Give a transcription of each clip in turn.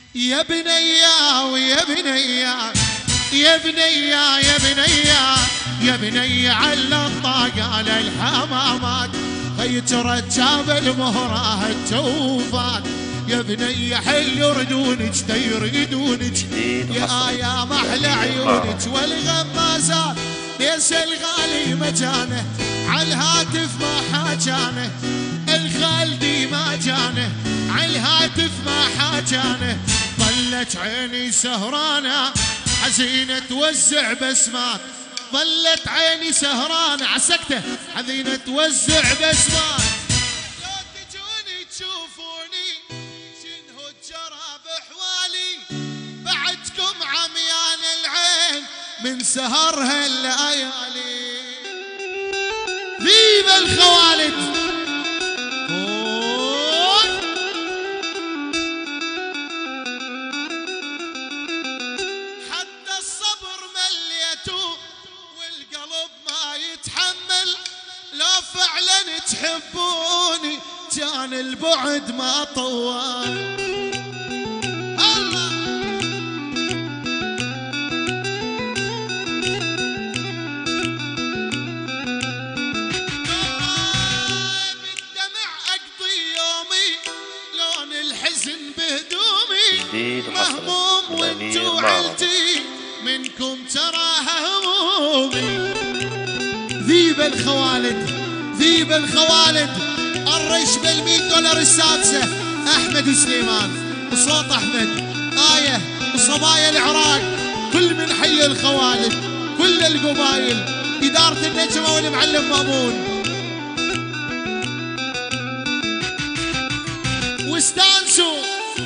يا بنيا ويا بنيا يا بنيا يا بنيا يا بنيا على الطاقة الحمامات خيت رجاب المهرة التوفات يا بنيا حل يردونك تيردونك يا محلى عيونك والغمازات ليس الغالي مجانه عالهاتف ما حاجانه الخالدي ما جانه عالهاتف ما حاجانه ظلت عيني سهرانة حزينة توزع بسمات ظلت عيني سهرانة عسكته حزينة توزع بسمات لو تجوني تشوفوني شنهو الجرى بحوالي بعدكم عميان العين من سهرها الليالي ذيب الخوالد فعلا تحبوني كان البعد ما طوال الله بالدمع اقضي يومي لون الحزن بهدومي مهموم وانتو عيلتي منكم تراها همومي ذيب الخوالد ذيب الخوالد الرش $100 السادسة أحمد سليمان وصوت أحمد آية وصبايا العراق كل من حي الخوالد كل القبايل إدارة النجمة والمعلم مامون واستانسوا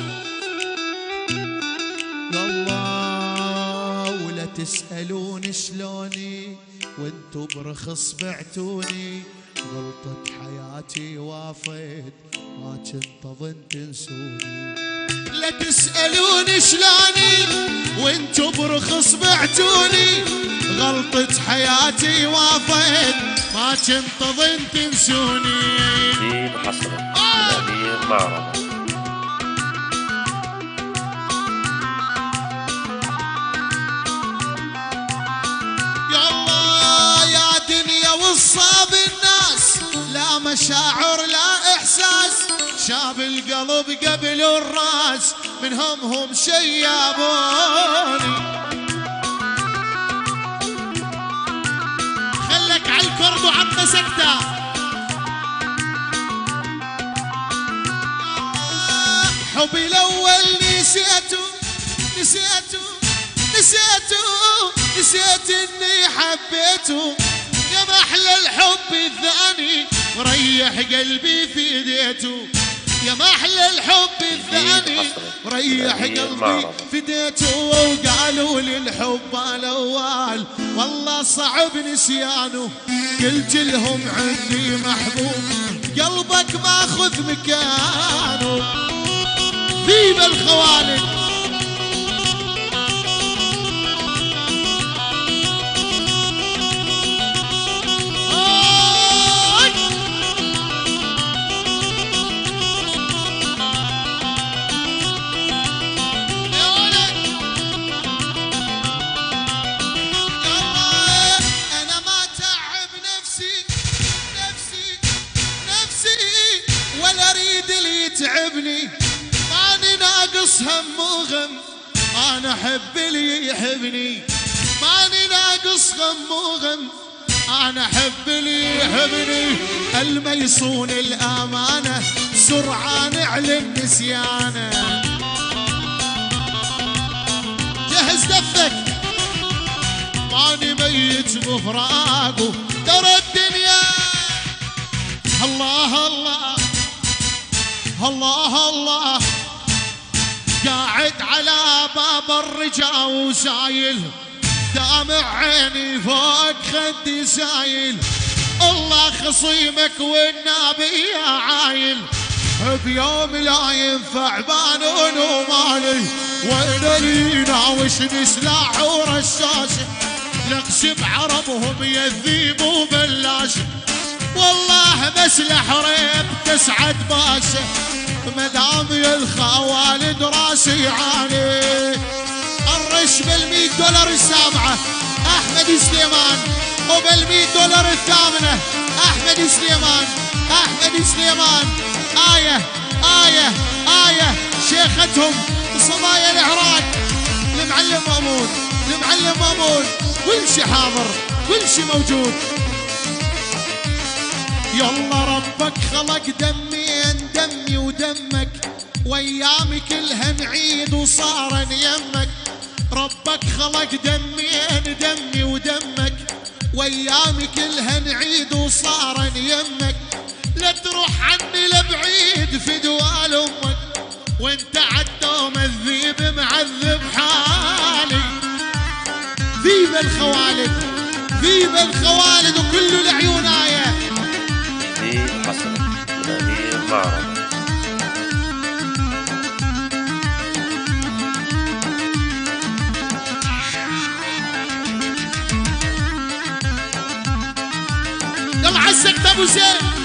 الله ولا تسألون شلوني وانتو برخص بعتوني غلطة حياتي وافيت ما كنت اظن تنسوني لا تسألون شلوني وانتو برخص بعتوني غلطة حياتي وافيت ما كنت اظن تنسوني جيب حصرة الأمير معرض وصاب الناس لا مشاعر لا إحساس شاب القلب قبل الراس من همهم شيابوني خلك على الكرد وعطنا سكتة حبي الأول نسيته نسيته نسيته نسيت إني حبيته يا محلى الحب الثاني وريح قلبي في ايديته يا محلى الحب الثاني وريح قلبي في ايديته وقالوا لي الحب الاول والله صعب نسيانه قلت لهم عندي محبوب قلبك ماخذ مكانه ذيب الخوالد تعبني ماني ناقص هم وغم انا احب اللي يحبني ماني ناقص غم وغم انا احب اللي يحبني الميصون الامانه سرعان على النسيانه جهز دفك ماني ميت بفراقه ترى الدنيا الله الله الله الله قاعد على باب الرجا وسايل دامع عيني فوق خدي سايل الله خصيمك والنبي يا عايل بيوم لا ينفع بانون ومالي وين اللي ناوشني سلاح ورشاشه نقش بعربهم يذيب وبلاش والله مسلح ريب تسعد باشه مدام يا الخوالد راسي عاد احمد سليمان. وبال$100 الثامنة احمد سليمان. احمد سليمان. آية آية آية شيختهم صبايا العراق المعلم مأمون. المعلم مأمون كل شي حاضر كل شي موجود. يلا ربك خلق دمين دمي ودمك وايامي كلها نعيد وصار يمك. ربك خلق دمين دمي ودمك وايامي كلها نعيد وصار يمك. لا تروح عني لبعيد في دوال امك وانت عالدوم الذيب معذب حالي. ذيب الخوالد ذيب الخوالد وكل العيون آية. ذيب حسن الأمير معرض. يلا عزك ابو زين.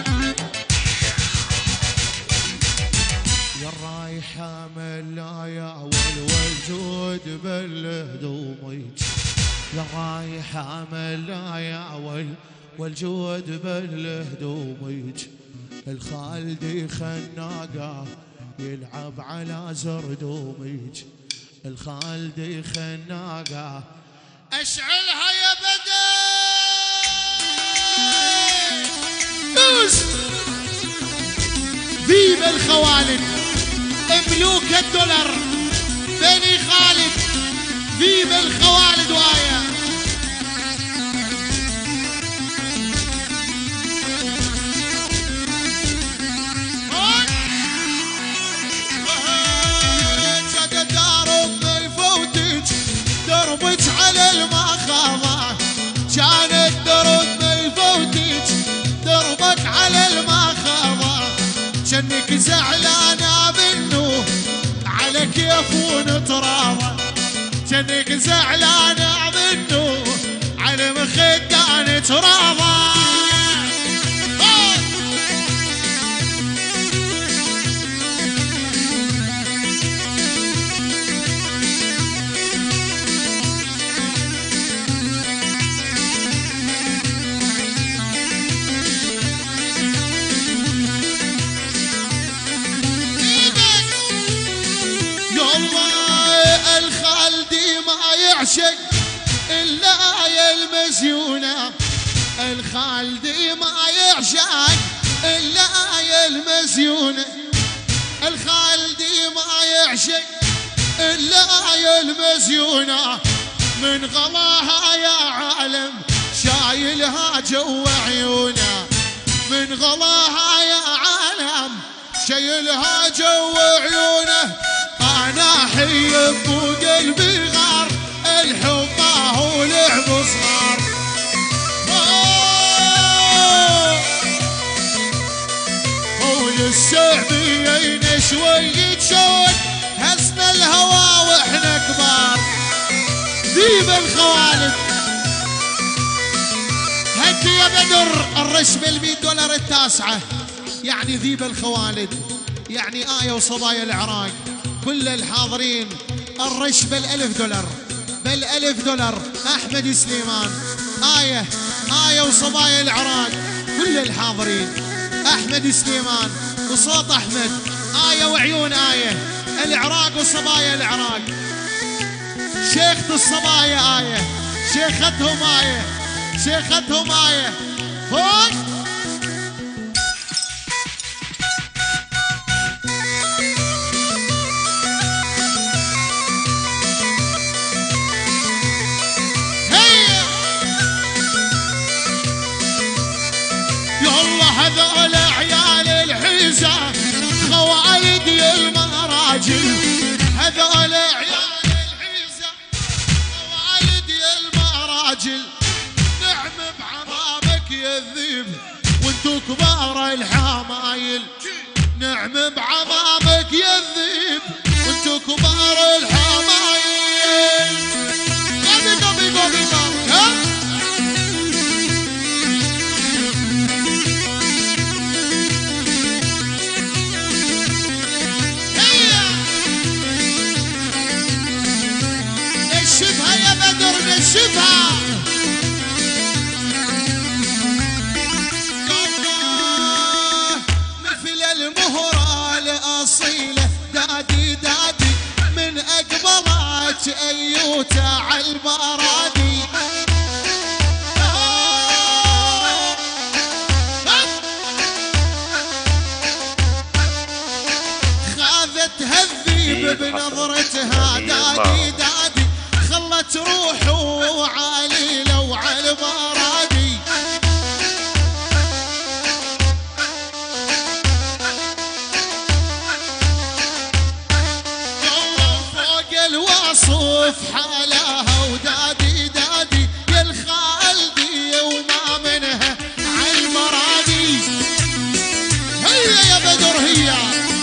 يا رايحة ملايا والوجود بالهدوميج. يا رايحة ملايا والجود بالهدوميج. الخالدي خناقة يلعب على زردوميج. الخالدي خناقة اشعلها يا بدر. ذيب الخوالد ملوك $1 بني خالد. ذيب الخوالد وآية. جد درب ما يفوتج دربج على المخاضة. كانت درب ما يفوتج دربك على المخاضة. جنك زعلانة منه على كيف ونتراضى. جنك زعلانة منه على مخدة نتراضى. يعشق إلا يا المزيونة. الخالدي ما يعشق إلا يا المزيونة. الخالدي ما يعشق إلا يا المزيونة. من غلاها يا عالم شايلها جوا عيونه. من غلاها يا عالم شايلها جوا عيونه. أنا حيب وقلبي غار الحب ما هو لعب صغار. وللسعديين شوية شوق هزنا الهوى واحنا كبار. ذيب الخوالد هدي يا بدر الرش $100 التاسعة. يعني ذيب الخوالد يعني آية وصبايا العراق كل الحاضرين الرش $1000 $1000. أحمد سليمان آية آية وصبايا العراق كل الحاضرين. أحمد سليمان وصوت أحمد آية وعيون آية. العراق وصبايا العراق. شيخة الصبايا آية شيختهم آية شيختهم آية. فوق هذول عيال الحيزة خوالدي المراجل. هذول عيال الحيزة خوالدي المراجل. نعم بعظامك يا الذيب وانتو كبار الحمايل. نعم بعظامك يا الذيب وانتو كبار الحمايل. قومي قومي قومي قومي. نشفها يا بدر نشفها. اصيله دادي دادي من اقبلك ايوتا عالبرادي خاذتها الذيب بنظرتها دادي دادي خلت روحه عاليله وعالبرادي صوف حالها ودادي دادي يا الخالدي وما منها عالمرادي هيا يا بدر هيا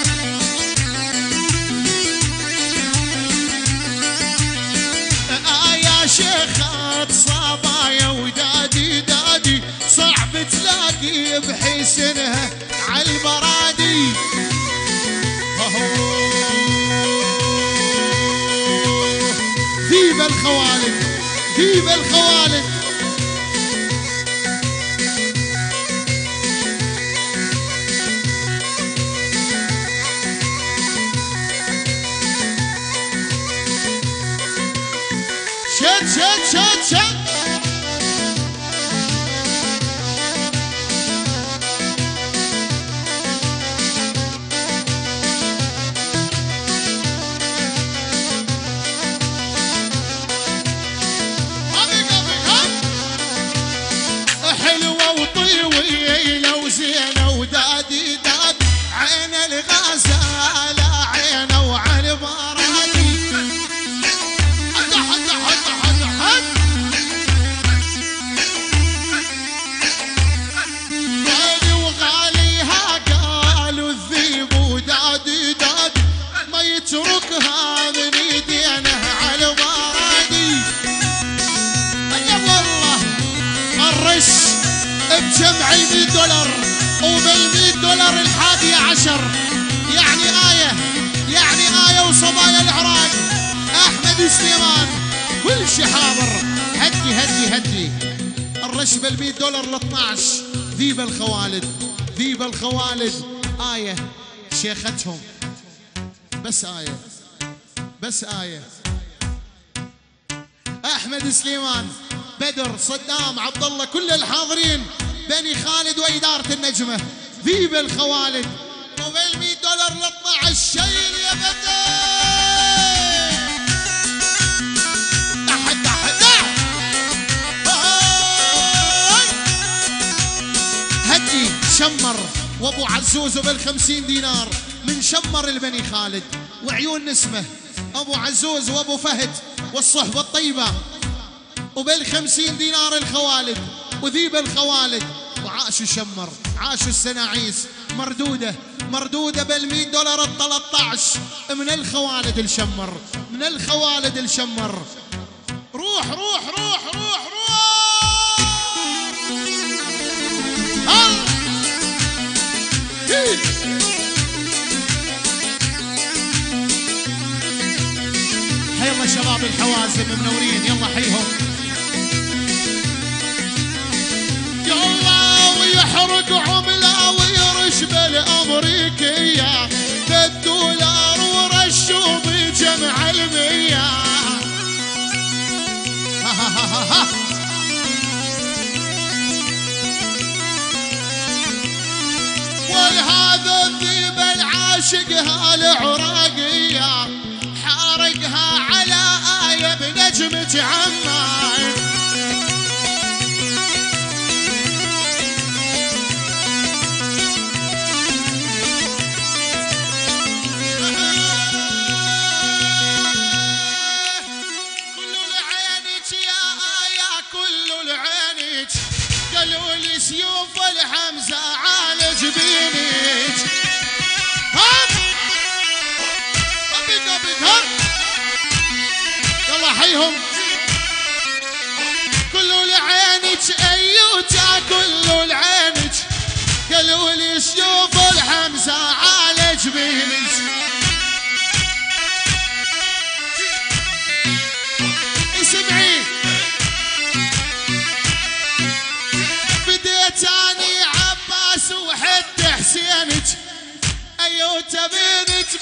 يا شيخة صبايا ودادي دادي صعب تلاقي بحسنها عالمرادي ديب الخوالد ديب الخوالد شد شد شد شد ودادي دادي عين الغزالة عينه وعلى برادي حد حد حد حد حد غالي وغاليها قالوا الذيب ودادي دادي ما يتركها من ايدينه على برادي يا والله الرش بجمع $100 وبال$100 ال11 يعني آية وصبايا العراق أحمد سليمان كل شي حاضر هدي هدي هدي الرش بال$100 ال12 ذيب الخوالد ذيب الخوالد آية شيختهم بس آية بس آية أحمد سليمان بدر صدام عبد الله كل الحاضرين بني خالد وإدارة النجمة ذيب الخوالد وبال$100 ال12 شيل يا بدر تحت تحت هدي شمر وابو عزوز وبال50 دينار من شمر البني خالد وعيون نسمة ابو عزوز وابو فهد والصحبة الطيبة وبال50 دينار الخوالد وذيب الخوالد وعاشوا شمر عاشوا السناعيس مردودة بال$100 ال13 من الخوالد الشمر من الخوالد الشمر روح روح روح روح روح حي الله شباب الحوازن منورين يلا حيهم ويحرق عمله ويرش بالامريكيه $1 ورشوا بجمع ال100 ولهذا الذيب العاشق هالعراقيه حارقها على آية بنجمة عمان قالوا لي سيوف الحمزة على جبينك يلا حيهم كلوا لعينك ايوتا كلوا لعينك قالوا لي سيوف الحمزة على جبينك اسمعي بديتاني عباس وحد حسينك ايوتا بينك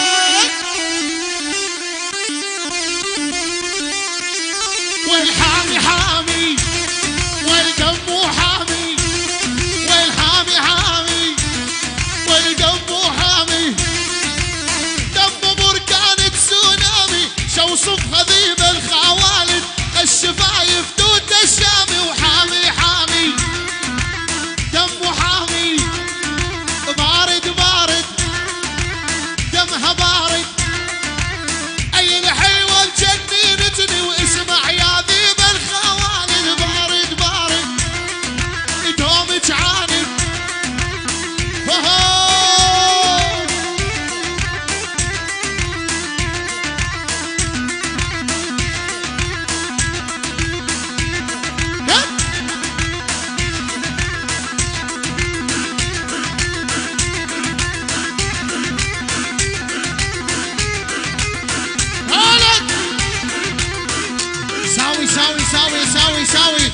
ساوي ساوي.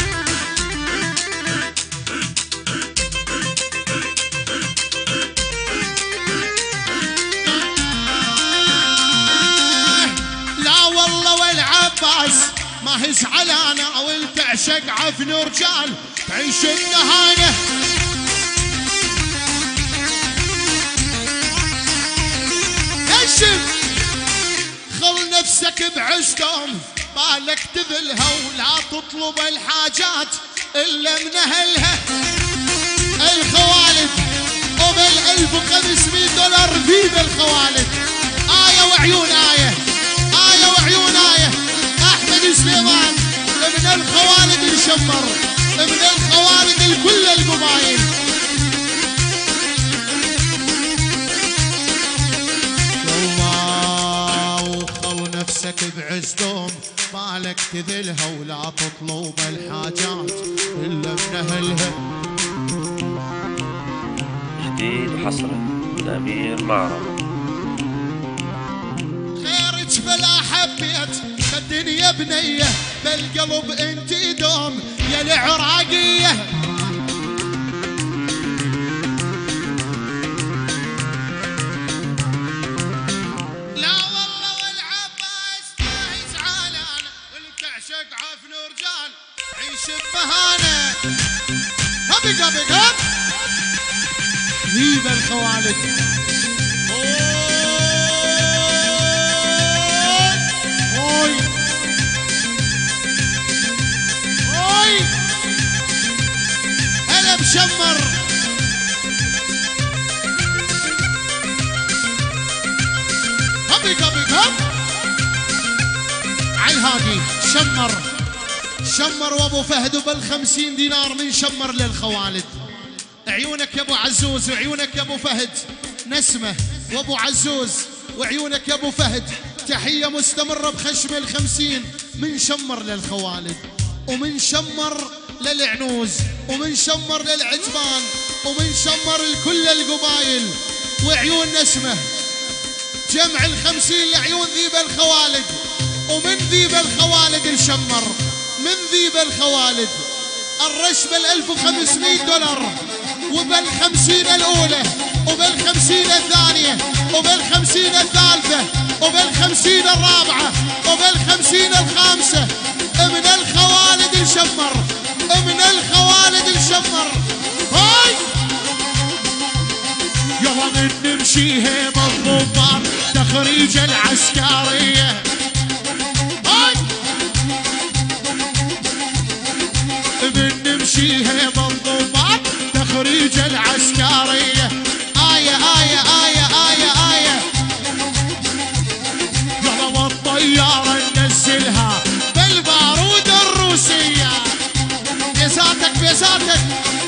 لا والله والعباس ما هي زعلانة والتعشق عفن رجال تعيش النهانة. كشف خل نفسك بعشتهم بالك تذلها ولا تطلب الحاجات إلا من أهلها. الخوالد وبال$1500 في بالخوالد. آية وعيون آية، آية وعيون آية. أحمد سليمان من الخوالد الشمر، من الخوالد الكل القبايل. وخل نفسك بعزتهم مالك تذلها ولا تطلب الحاجات إلا من أهلها. جديد وحصري الأمير معرض. خيرك بلا حبيت الدنيا بنية بالقلب انت دوم يا العراقية. لا والله والعباس ما هي زعلانة والتعشق عفن رجال عيش بمهانة. هبق هبق هب هيب الخوالد. هلا مشمر هبي هبي هب عالهادي. شمر وابو فهد وبال$50 من شمر للخوالد. عيونك يا ابو عزوز وعيونك يا ابو فهد. نسمة وابو عزوز وعيونك يا ابو فهد. تحية مستمرة بخشم ال50 من شمر للخوالد ومن شمر للعنوز ومن شمر للعجبان ومن شمر لكل القبايل. وعيون نسمة جمع ال50 لعيون ذيب الخوالد ومن ذيب الخوالد الشمر من ذيب الخوالد. الرش بال$1500 وبال50 الأولى وبال50 الثانية وبال50 الثالثة وبال50 الرابعة وبال50 الخامسة من الخوالد الشمر من الخوالد الشمر. هاي يلا من نمشيها بالضباط تخريج العسكرية. هاي من نمشيها بالضباط تخريج العسكرية. آية آية آية آية آية. يلا والطيارة ننزلها بالبارود الروسية. بيزاتك بيزاتك.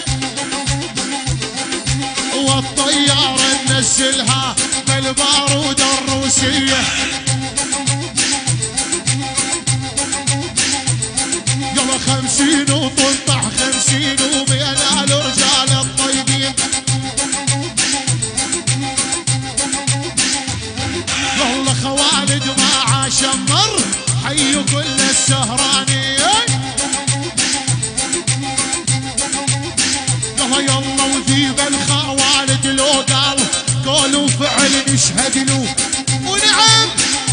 والطيارة ننزلها بالبارود الروسية. يلا 50 وطنطح 50 وبين الرجال الطيبين. والله خوالد ما شمر حي كل السهرانين. يلا وذيب الخوالد لو قال قول وفعل نشهد له. ونعم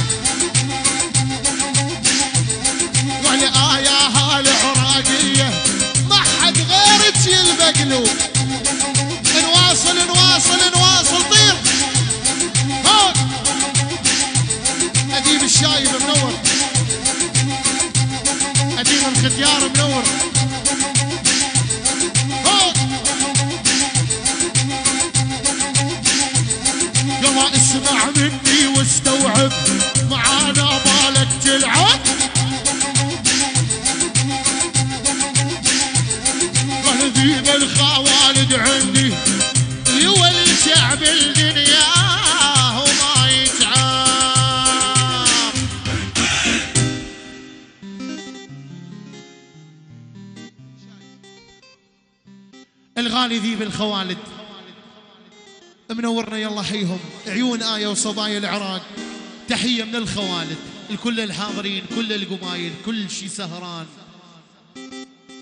والآية هالعراقية ما حد غيرك يلبق له. نواصل نواصل نواصل طير. هون أديب الشايب منور، أديب الختيار منور. يلا اسمع مني واستوعب معانا بالك تلعب. وهذيب الخوالد عندي يولي شعب الدنيا وما يتعب. الغالي ذيب الخوالد منورنا يلا حيهم. عيون آية وصبايا العراق. تحية من الخوالد لكل الحاضرين كل القبايل كل شي سهران.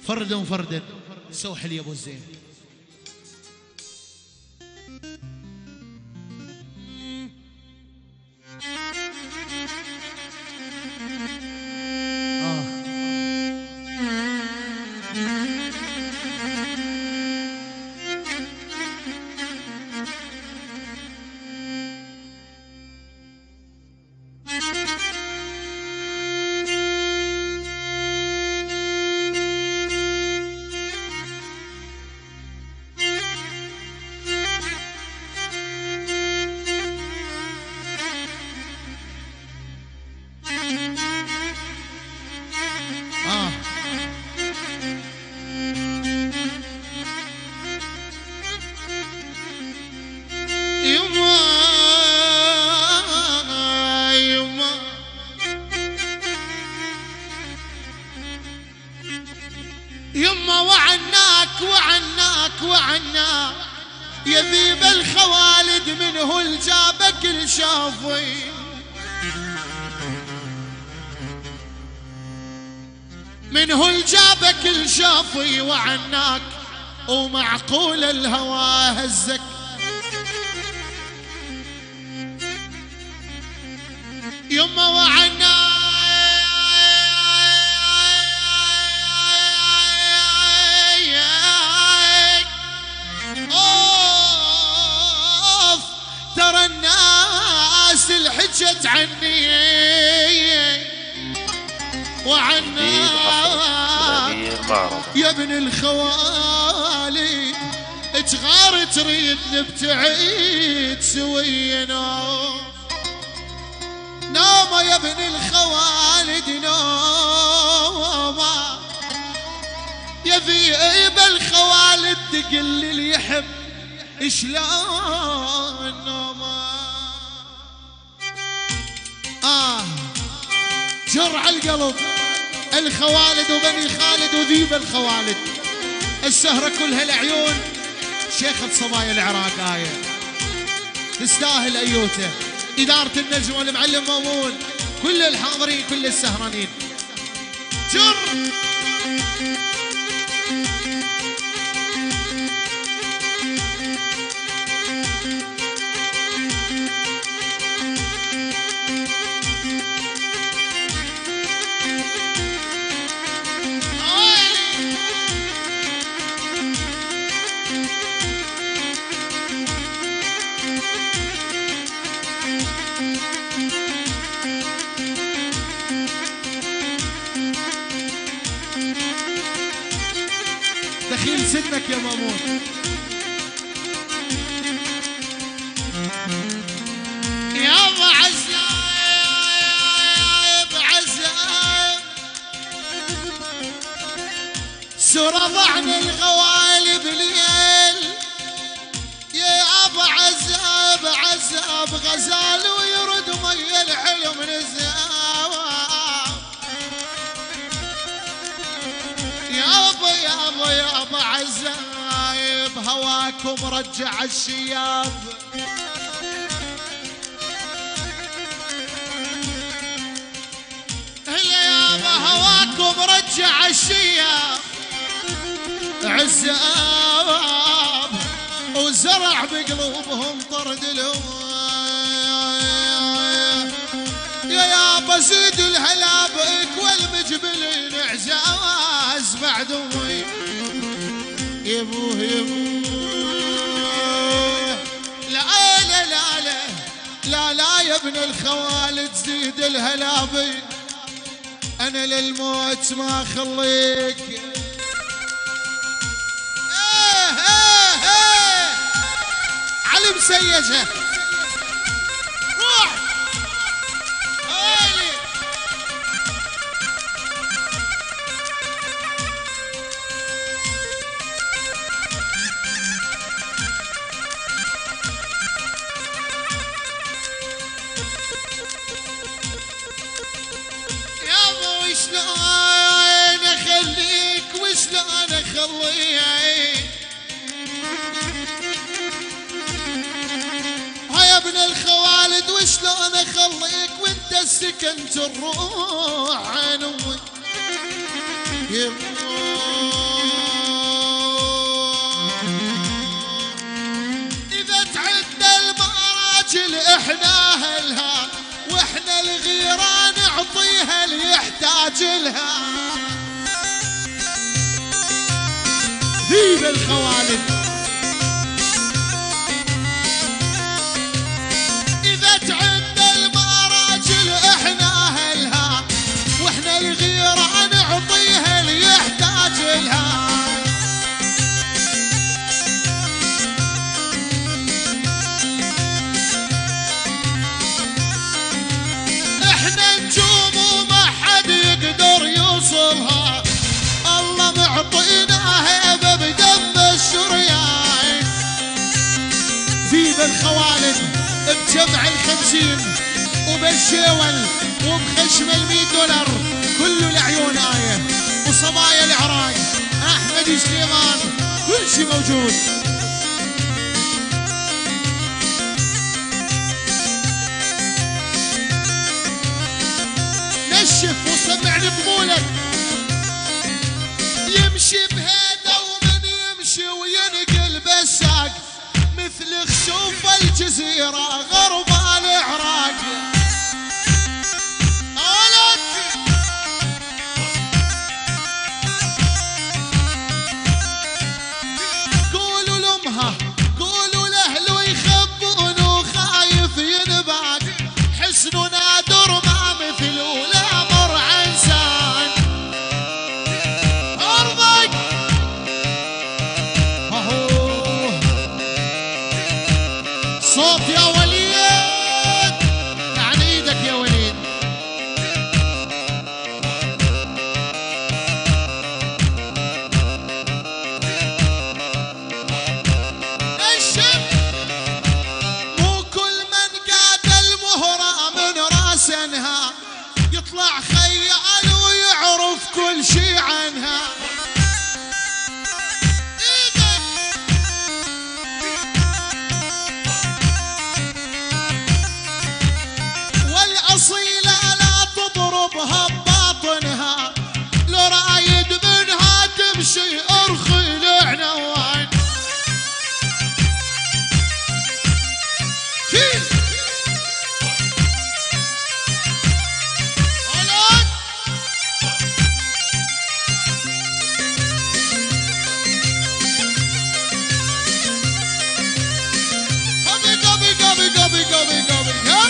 فردا فردا سوح لي ابو الزين. يما وعناك وعناك وعناك يا ذيب الخوالد، من هو اللي جابك الشافي؟ من هو اللي جابك الشافي وعناك؟ ومعقول الهوى هزك؟ يما وعناك ترى الناس اللي حجت عني وعناك يا ابن الخوالي، تغار تريد نبتعد سوينا. نوما يا ابن الخوالد نوما، يا ذيب الخوالد تقل اللي يحب شلون نوما. جرع القلب الخوالد وبني خالد وذيب الخوالد، السهرة كلها العيون شيخة صبايا العراق آية، تستاهل أيوته. إدارة النجم والمعلم مامون، كل الحاضرين كل السهرانين. جر دخيل سنك يا مامون. يا ابو عزايب عزايب سورة ضعن الغوالب ليل، يا ابو عزايب عزاب غزال ويرد مي الحلم نزاب. يا ابو عزايب هواكم رجع الشياب، يا ابو هواكم رجع الشياب. عزاب وزرع بقلوبهم طرد الهوى، يا بزيد الهلابك والمجبلين عزاز بعد امي. يبوه يبوه لا لا لا لا لا لا يا ابن الخوالد زيد الهلابين، انا للموت ما اخليك. علي مسيجه روح هايلي. يا ابو وشلون اخليك وشلون اخليك؟ يا ابن الخوالد وشلون اخليك وانت سكنت الروح عن امك؟ راجل احنا اهلها، واحنا الغيرة نعطيها اللي يحتاج لها. ذيب الخوالد اذا تعد المراجل احنا اهلها، واحنا الغيرة نعطيها اللي يحتاج لها. احنا نجوم وما حد يقدر يوصلها، الله معطينا هيبة بدم الشريان. ذيب الخوالد بجمع ال50 وبالشيول وبخشم ال$100 كله العيون آية، وصبايا العراق أحمد سليمان كل شي موجود. نشف وسمعني بقولك يمشي بهيدا ومن يمشي وينقل بساق، مثل خشوف الجزيرة غرب العراق. قولوا لامها قولوا لاهله يخبون وخايف ينباق، حسن نادر ما مثل ولا مر عنسان. ارضك اهو صوت يا وليد، عن ايدك يا وليد. الشم مو كل من قاد المهرة من راسنها، يطلع خيال ويعرف كل شي عنها. والأصيلة لا تضربها بباطنها، لو رايد منها تمشي ارخي لعنوان. شيل ولد قبي قبي قبي قبي قبي قبي ها.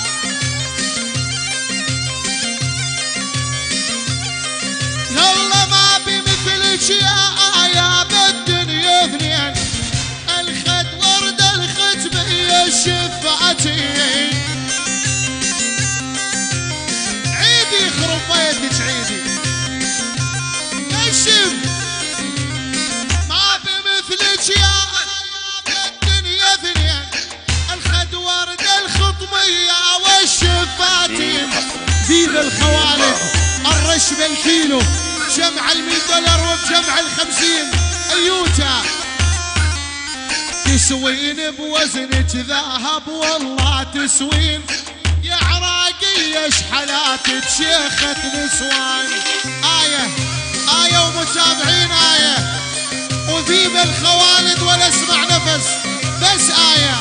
يلا ما بمثلك يا آية بالدنيا اثنين، الخد ورد الختمية الشفاتين. عيدي يخرب بيتك عيدي. نشف ما بمثلك يا آية بالدنيا اثنين، الخد ورد الخطمية والشفاتين. ذيب الخوالد الرش بالكيلو، جمع ال$100 وبجمع ال50 ايوتا، تسوين بوزنك ذهب والله تسوين. يا عراقية شحلاتك شيخة نسوان. آية آية ومتابعين آية، وذيب الخوالد ولا اسمع نفس بس آية.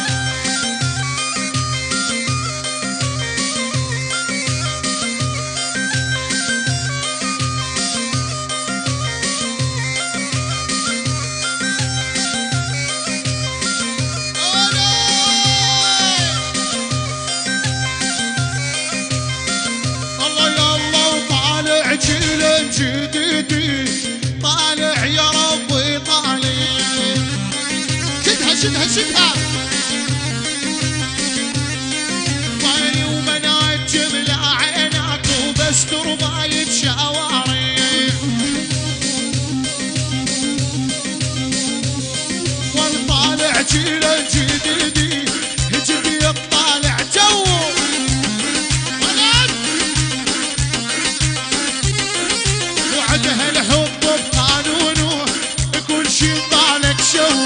جديدي طالع يا ربي طالع. شدها شدها شدها. طالي وبنات جملة عينك وبس ترباية شوارع، والطالع جيل جديدي هجدي الطالع جو. وعدها الحب بقانونه كل شي طالك شو.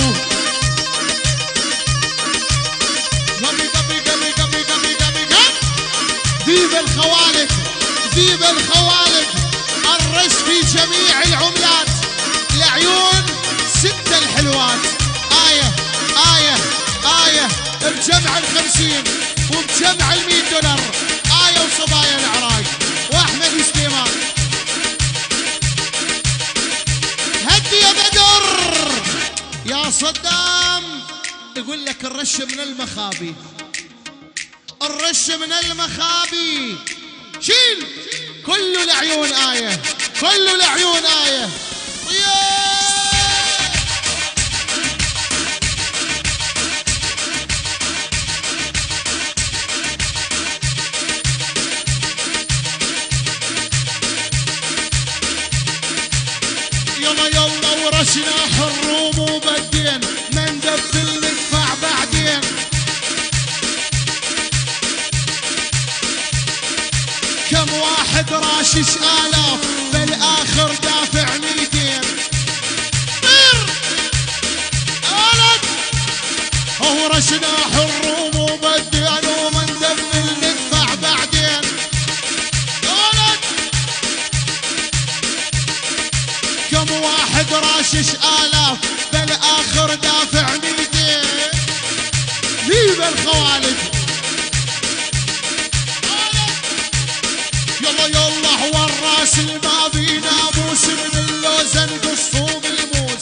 قبي قبي قبي قبي قبي قبي قبي. ذيب الخوالد ذيب الخوالد الرش في جميع العملات، العيون 6 الحلوات. آية آية آية بجمع ال50 وبجمع ال$100. آية وصبايا العراق واحمد سليمان. هدي يا بدر يا صدام. يقول لك الرش من المخابي، الرش من المخابي. شيل كله العيون آية، كله العيون آية. يلا يلا ورشنا حروم وبدين ما ندبل ندفع بعدين. كم واحد راشش آلاف بالآخر دافع 200. هو رشنا حروم وبدين وما ندبل ندفع بعدين. كم واحد راشش آلاف بالآخر دافع 200. هيب الخوالد. يلا يلا هو الراس ما بي ناموس من اللوزن قصوا بالموس.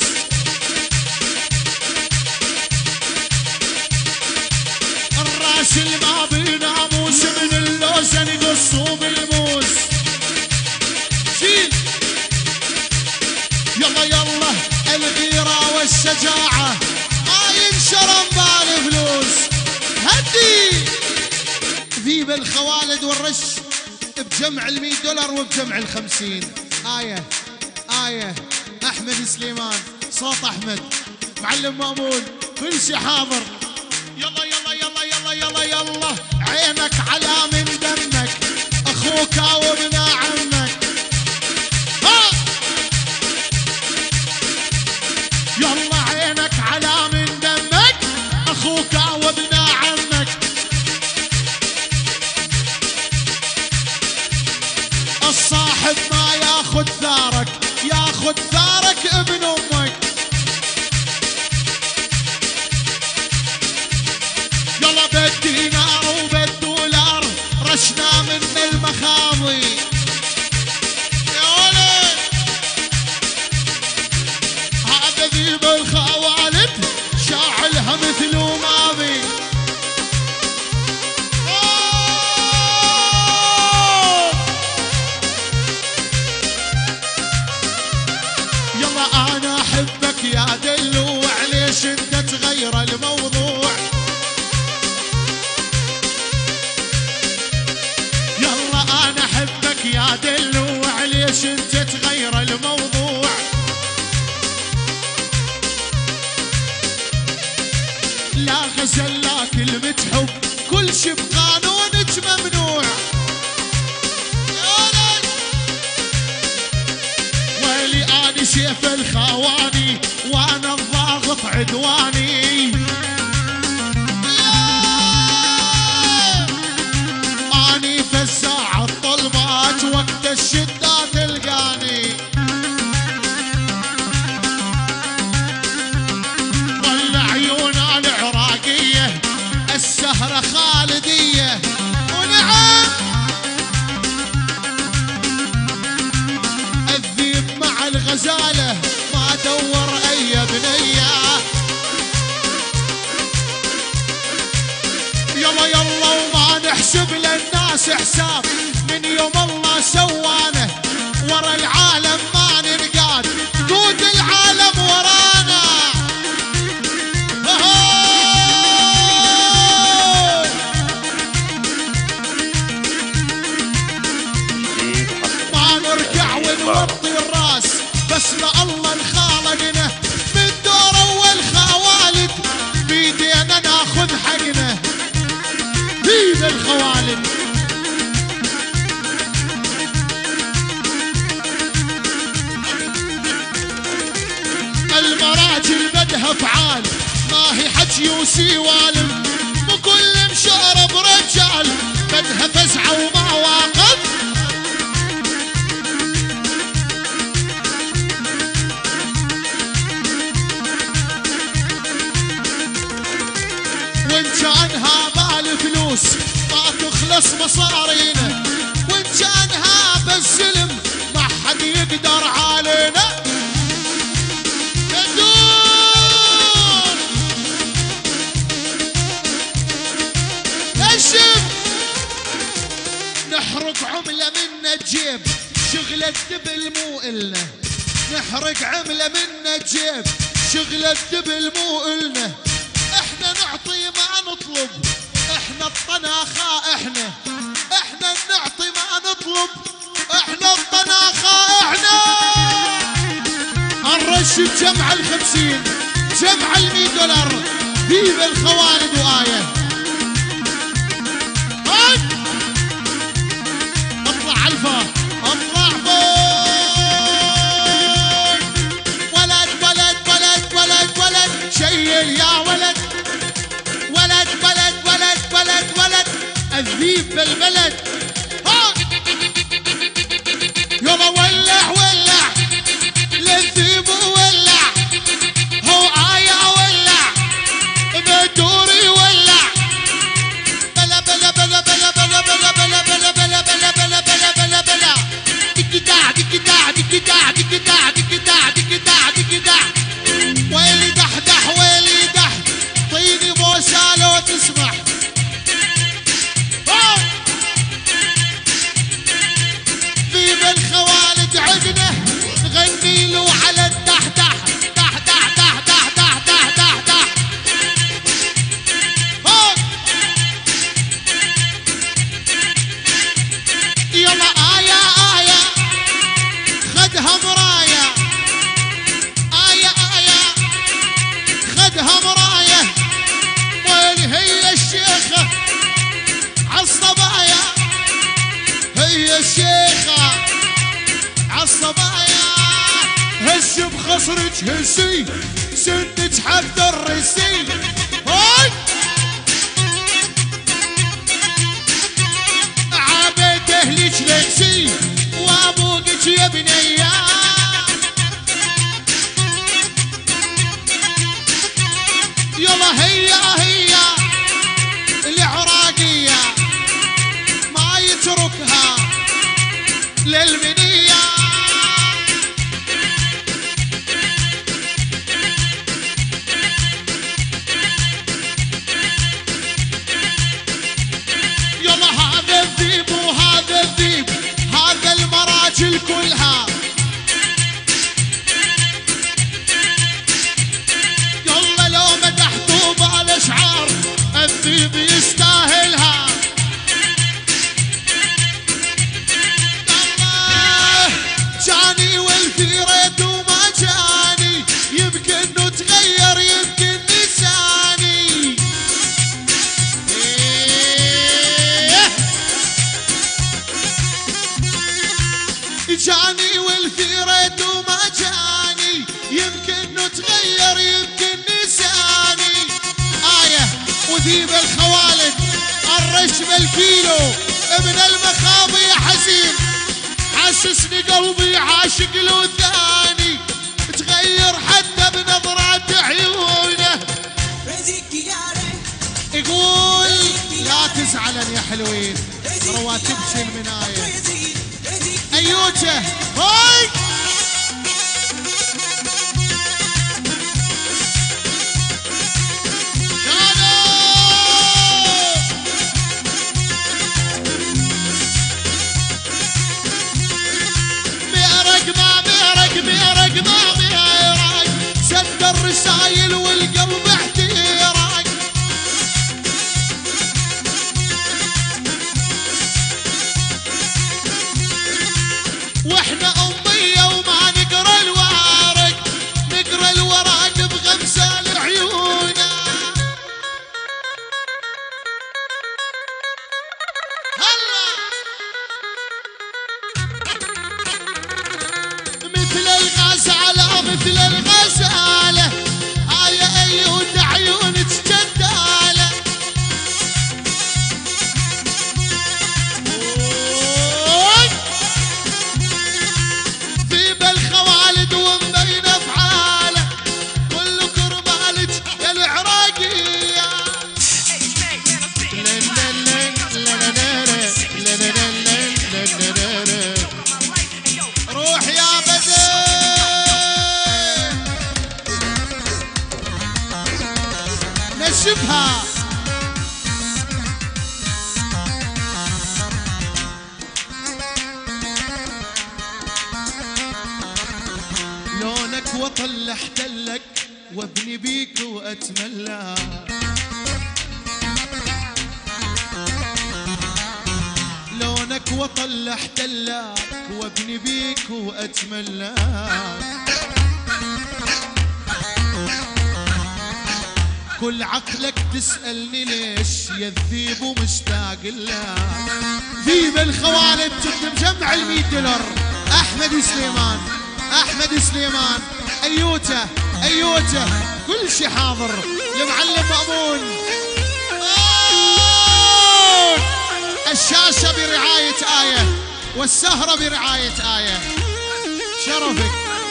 الراس ما بي ناموس من اللوزن قصوا بالموس. شيل يلا يلا الغيرة والشجاعة ما ينشرن بالفلوس. هدي ذيب الخوالد والرش بجمع ال$100 وبجمع ال50. آية آية أحمد سليمان صوت أحمد معلم مأمون كل شي حاضر. يلا يلا يلا يلا يلا يلا عينك على من دمك أخوك وابن عمك. ها يلا عينك على من دمك أخوك وابن عمك. الصاحب ما ياخذ ثارك ياخذ ثارك ابن امك. يلا بالدينار وبالدولار رشنا من المخاضي. يا ولد هذا ذيب الخوالد شاعلها مثل ما بي. أنا أحبك يا دلوع ليش أنت تغير الموضوع. يلا أنا أحبك يا دلوع ليش أنت تغير الموضوع. لا غزل لا كلمة حب كل شي بقانونك ممنوع. سيف الخواني وانا الضاغط عدواني. اني فزاع الطلبات وقت الشدة تلقاني. والعيون العراقية السهرة خالدية. ونعم الغزالة ما دور اي بنية. يلا يلا وما نحسب للناس حساب من يوم الله سوانا. ورا العالم ما ننقاد قود العالم ورانا. ما نركع ونوطي الراس بس لله الخالقنا. من دور اول خوالد بيدينا ناخذ حقنا. بيد الخوالد المراجل بدها افعال ما هي حجي وسوالف. وكل مشارب رجال بدها فزعه ومواقف. وانت نخلص مصارينا، وإن كان هذا الزلم ما حد يقدر علينا. بدون نشف نحرق عملة من الجيب، شغل الدبل مو إلنا. نحرق عملة من الجيب، شغل الدبل مو إلنا. احنا نعطي ما نطلب، احنا الطناخة احنا نعطي ما نطلب، احنا الطناخة احنا. نرشد جمع ال50 جمع ال$100 فيب الخوالد وآية. اطلع علفة اطلع فوق. ولد ولد ولد ولد ولد شيل يا ولد، ولد ولد ولد ولد ولد الذيب بالبلد. يلا ولع ولع للذيب ولع، هو آية ولع بدوري ولع. بلا بلا بلا بلا بلا بلا بلا بلا بلا بلا بلا بلا بلا بلا دكدع دكدع دكدع دكدع دكدع دكدع دكدع. ويلي دحدح ويلي دح طيني بوسه لو تسمع. في بالخوالد عدنا نغني له على الدحدح دحدح دحدح دحدح دحدح. يلا آية آية خدها مراية، آية آية خدها مراية. وين هي الشيخة عالصبايا، هي الشيخة عالصبايا. هش بخصرك هسي سنتك حد الرسي. عابيت اهلك لكسي وابوك يا بنيا. يلا هي هي العراقية ما يتركها للمنية. يلا هذا الذيب وهذا الذيب، هذا المراجل كلها. يلا لو مدحتوا بالاشعار الذيب يستاهلها. جاني والثيريت وما جاني، يمكن انه تغير يمكن لساني. جاني والثيريت وما جاني، يمكن انه تغير يمكن لساني. آية وذيب الخوالد الرش بالكيلو ابن المخاضي يا حزين. حسسني قلبي عاشق له ثاني، تغير حتى بنظرات عيونه. يقول لا تزعلن يا حلوين رواتب شيل مناية. ايوته هاي ميرق ما ميرق سد الرسايل والقلب احتراق. واحنا أمية وما نقرا الورق، نقرا الوراق بغمسة عيونا. هلا مثل الغزالة مثل الغزالة، آية أيود عيونك جدالة. في بالخوالد ومبين أفعاله، كل كربالك يا العراقية. احتلك وابني بيك واتملى. لونك وطل احتلك وابني بيك واتملى. كل عقلك تسألني ليش يا الذيب ومشتاق لك. ذيب الخوالد جبت مجمع $100. احمد سليمان، احمد سليمان، ايوته ايوته كل شي حاضر. المعلم مأمون. الشاشة برعاية آية والسهرة برعاية آية. شرفك.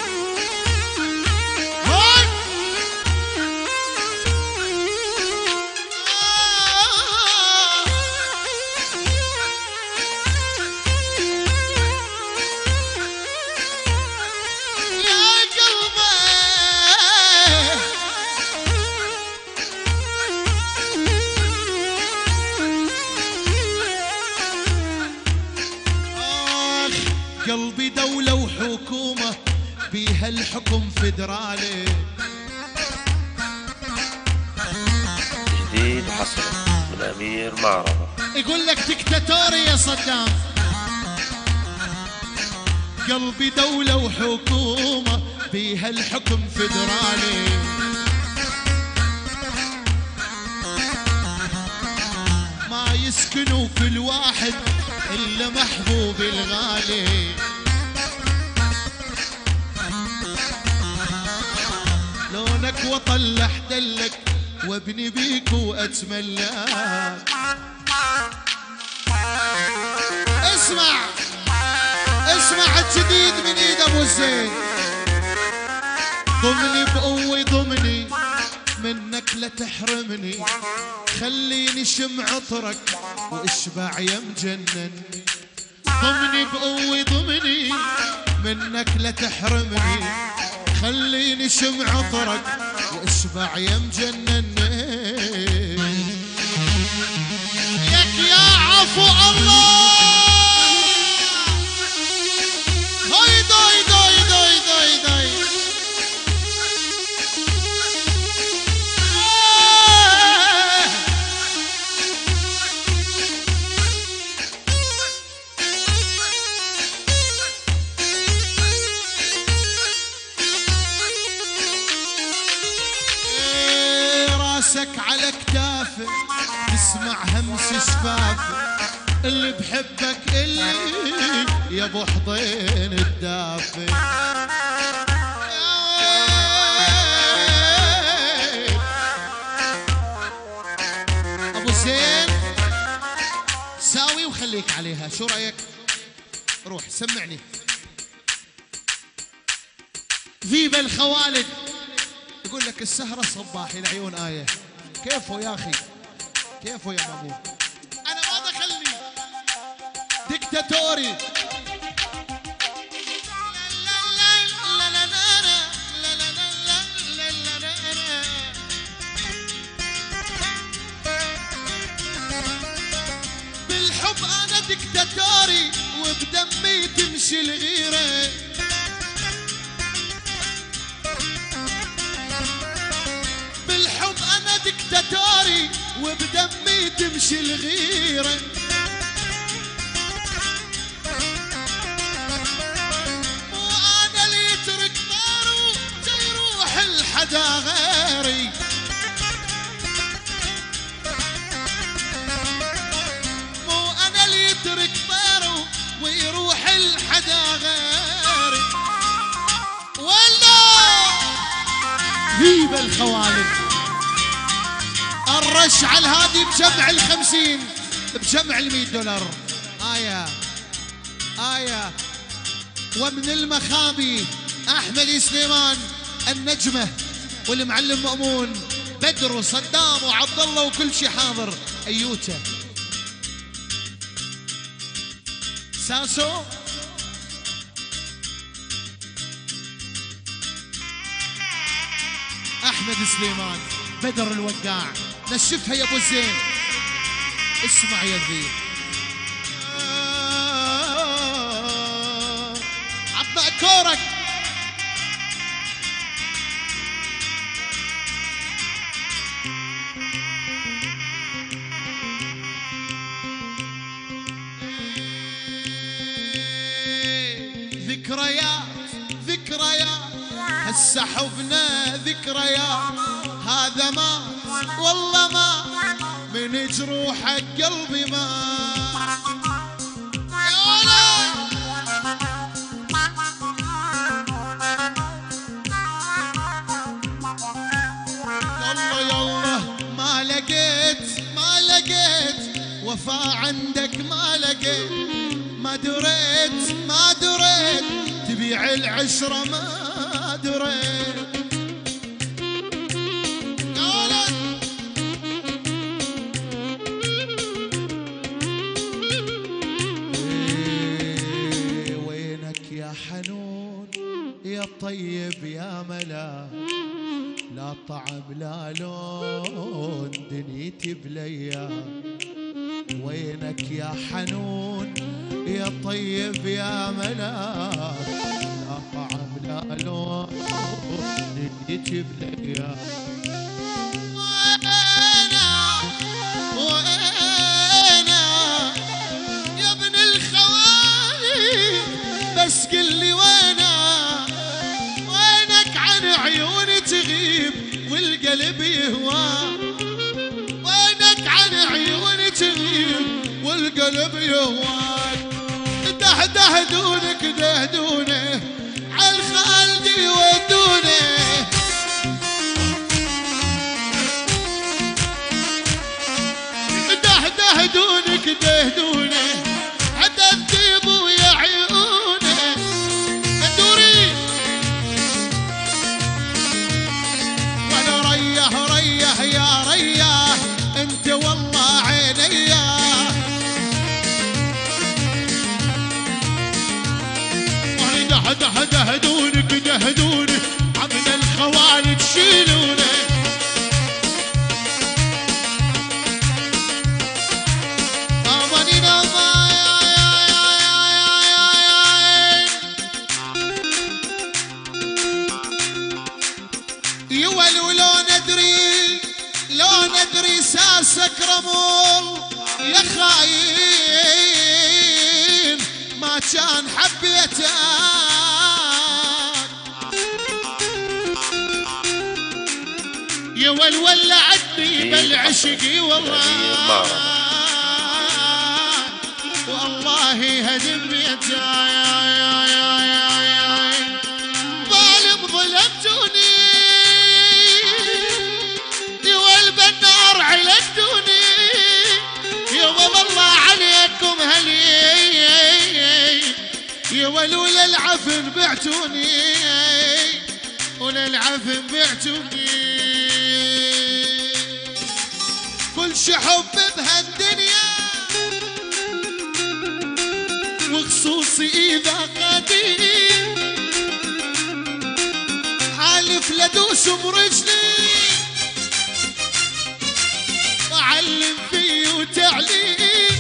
قلبي دولة وحكومة بيها الحكم فدرالي. جديد حصري من أمير معرضة. يقول لك دكتاتوري يا صدام. قلبي دولة وحكومة بيها الحكم فدرالي. ما يسكنوا كل واحد إلا محبوب الغالي. لونك وطل احتلك وابني بيك واتملاك. اسمع اسمع الجديد من ايد ابو زين. ضمني بقوي ضمني منك لا تحرمني. خليني شم عطرك واشبع يا مجنن. ضمني بقوي ضمني منك لا تحرمني. خليني شم عطرك واشبع يا مجنن. ياك يا عفو الله. هاي داي داي داي داي داي. راسك على كتافه تسمع همس شفافه. اللي بحبك اللي يا ابو حضين الدافه. ابو زين ساوي وخليك عليها. شو رايك؟ روح سمعني. ذيب الخوالد يقول لك السهرة صباحي لعيون آية. كيفه يا أخي؟ كيفه يا مامون؟ أنا ما دخلني دكتاتوري. بالحب أنا دكتاتوري وبدمي تمشي الغيرة. بالحب أنا دكتاتوري وبدمي تمشي الغيرة. مو أنا اللي يترك طاره يروح الحدا غيري. مو أنا اللي يترك طاره ويروح الحدا غيري. ولا ذيب الخوالد. الرش على الهادي بجمع $50 بجمع $100. آية آية. ومن المخابي أحمد سليمان النجمة والمعلم مأمون بدر وصدام وعبد الله وكل شي حاضر. أيوته ساسو. أحمد سليمان بدر الوقاع. نشفها يا ابو زين. اسمع يا ذيب. عطنا كورك. ذكريات ذكريات هسه حبنا ذكريات، هذا ما والله ما من جروحك قلبي ما. وفاء عندك ما لقيت، ما دريت ما دريت تبيع العشرة ما دريت. وينك يا حنون يا طيب يا ملا، لا طعم لا لون دنيتي بليا. وينك يا حنون يا طيب يا ملا، لا طعم لا لون دنيتي بليا. وينا يا ابن الخوالي بس قل لي وينك عن عيوني تغيب والقلب يهوى. وينك عن عيوني تغيب والقلب يهواك. دهده دونك دهدونه عالخالدي ودونه. دهده دونك دهدونه حتى الذيب ويا عيونه. دوري وانا ريه ريه يا ريه انت والله عينيا. دهدونك دهدوني عبد الخوالد شيلوني. امانينا يولو لو ندري ساسك رمول يا خاين ما كان حبيتك. يا ولولا عدني بالعشق والله والله هدم بيتك. ظالم ظلمتوني يا والبنار علقتوني. يا والله عليكم هلي يا ولولا العفن بعتوني وللعفن بعتوني. كل شي حب بهالدنيا وخصوصي إذا قديم حالف لدوس برجلي وأعلم فيه وتعليم.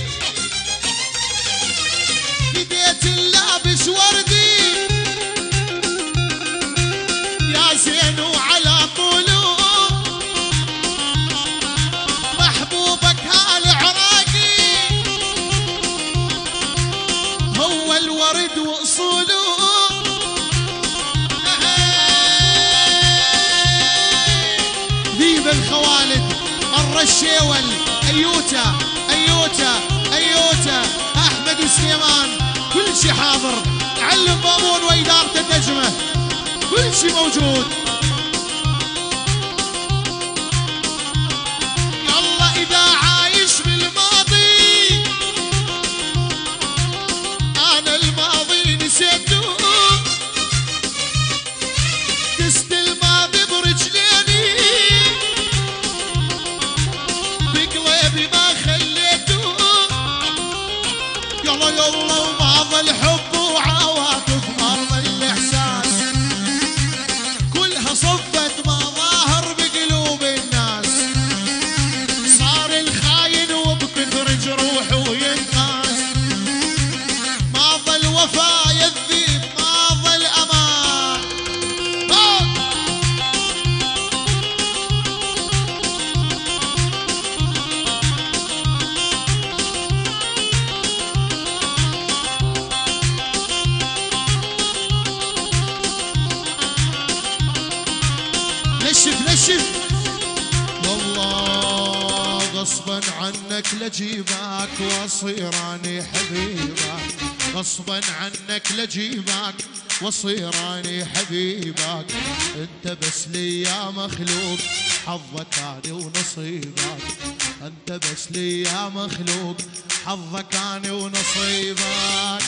بديت اللابس وردي يا زين وعلى طوله محبوبك هالعراقي هو الورد واصوله. ذيب الخوالد الرشيول ايوتا ايوتا ايوتا احمد وسليمان كل شي حاضر. علم بامون واداره النجمه كل شي موجود. يلا اذا عايش بالماضي انا الماضي نسيته. دست الماضي برجليني بقلبي ما خليته. يلا يلا وما ظل حب وعواطف ما ظل احساس كلها صفت مظاهر بقلوب الناس. صار الخاين وبكثر جروح وينقاس. ما ظل وفا يذيب ما ظل امان. شوف والله غصبا عنك لجيبك واصير اني حبيبك، غصبا عنك لجيبك واصير اني حبيبك، انت بس لي يا مخلوق حظك اني ونصيبك، انت بس لي يا مخلوق حظك اني ونصيبك.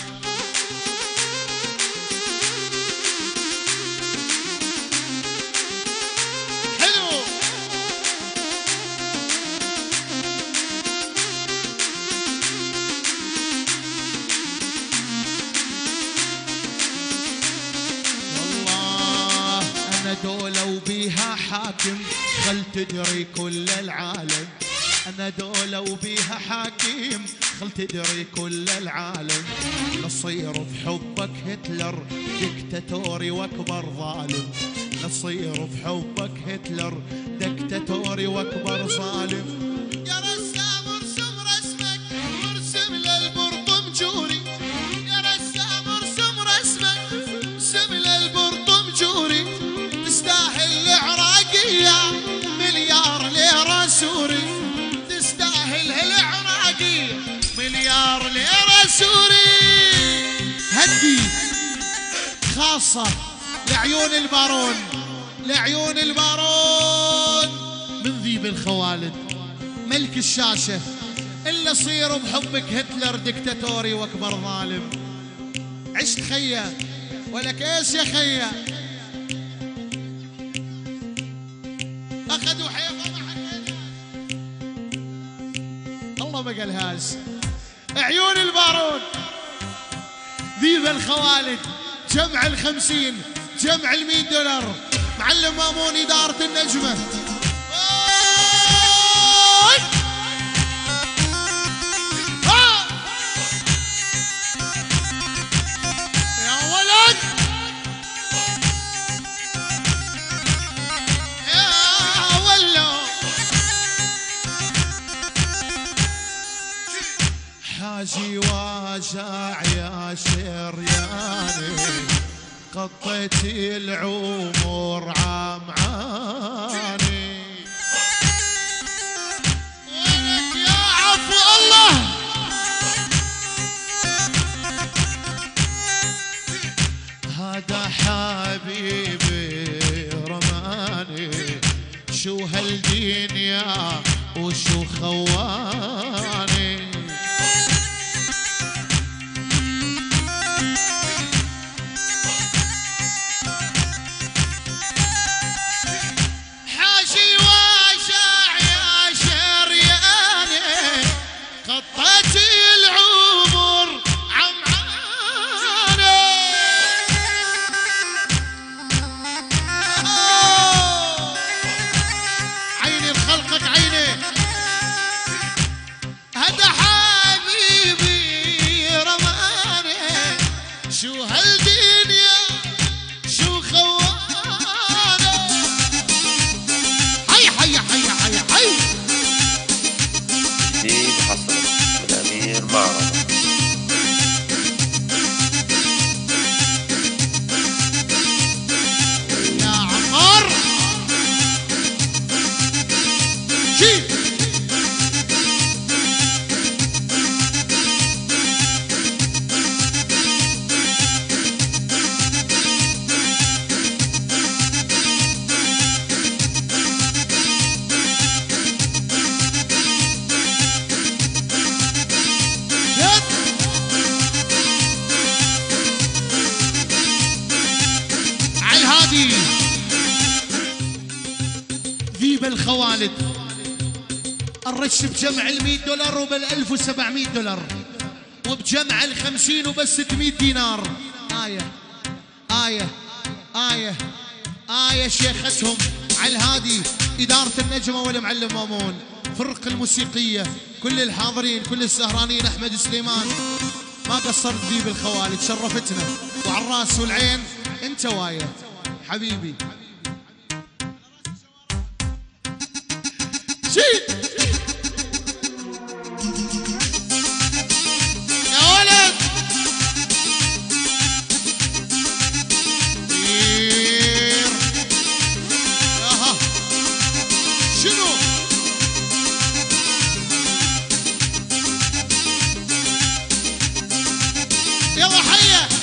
دولة وبيها حاكم خل تدري كل العالم، أنا دولة وبيها حاكم خل تدري كل العالم، نصير بحبك هتلر دكتاتوري واكبر ظالم، نصير بحبك هتلر دكتاتوري واكبر ظالم. يا رسام ارسم رسمك وارسم للبرطم جوري، يا رسام ارسم رسمك ارسم للبرطم جوري، تستاهل العراقية مليار ليرة سوري، تستاهل العراقية مليار ليرة سوري. هدي خاصة لعيون البارون، لعيون البارون من ذيب الخوالد ملك الشاشة، اللي صير بحبك هتلر دكتاتوري واكبر ظالم. عشت خيا ولك ايش يا خيا، اخذوا حيفا ما حكينا الله ما قالهاش. عيون البارون ذيب الخوالد، جمع ال50 جمع ال$100، معلم مامون إدارة النجمة. يا ولد يا ولو حاجي واجع يا شرياني، قطيت العمر عمعاني، وينك يا عفو الله. هذا حبيبي رماني، شو هالدنيا وشو خواني، ذيب الخوالد الرش بجمع $100 وبال$1700، وبجمع ال50 وبس $600. آية شيختهم على الهادي إدارة النجمة والمعلم مامون، فرق الموسيقية كل الحاضرين كل السهرانين، أحمد سليمان ما قصرت ذيب الخوالد، شرفتنا وعلى الراس والعين انت وايا حبيبي. يا ولد يلا حيه